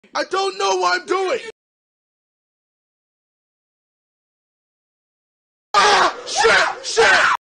I don't know what I'm doing. Ah! Shit! Shit!